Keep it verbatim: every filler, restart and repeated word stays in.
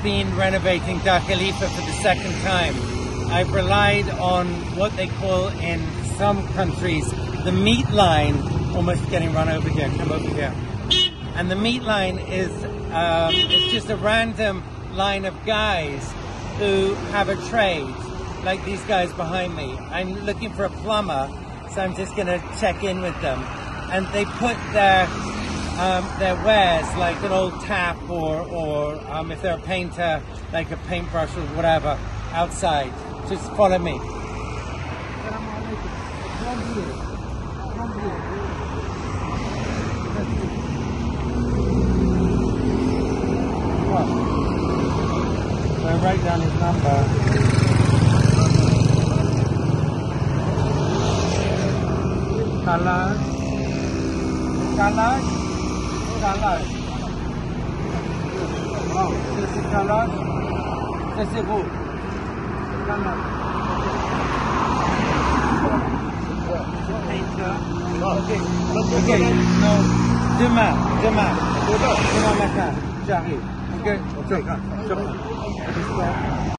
been renovating Dar Khalifa for the second time. I've relied on what they call in some countries the meat line, almost getting run over here, come over here. And the meat line is um, it's just a random line of guys who have a trade, like these guys behind me. I'm looking for a plumber, so I'm just going to check in with them. And they put their um, their wares, like an old tap or, or um, if they're a painter, like a paintbrush or whatever, outside. Just follow me. So I write down his number. Colors. Colors. Colors. Oh, ça c'est colors. Ça c'est vous. Colors. Ok. Ok. Non. Demain. Demain. Demain matin. J'arrive. Ok. Ok.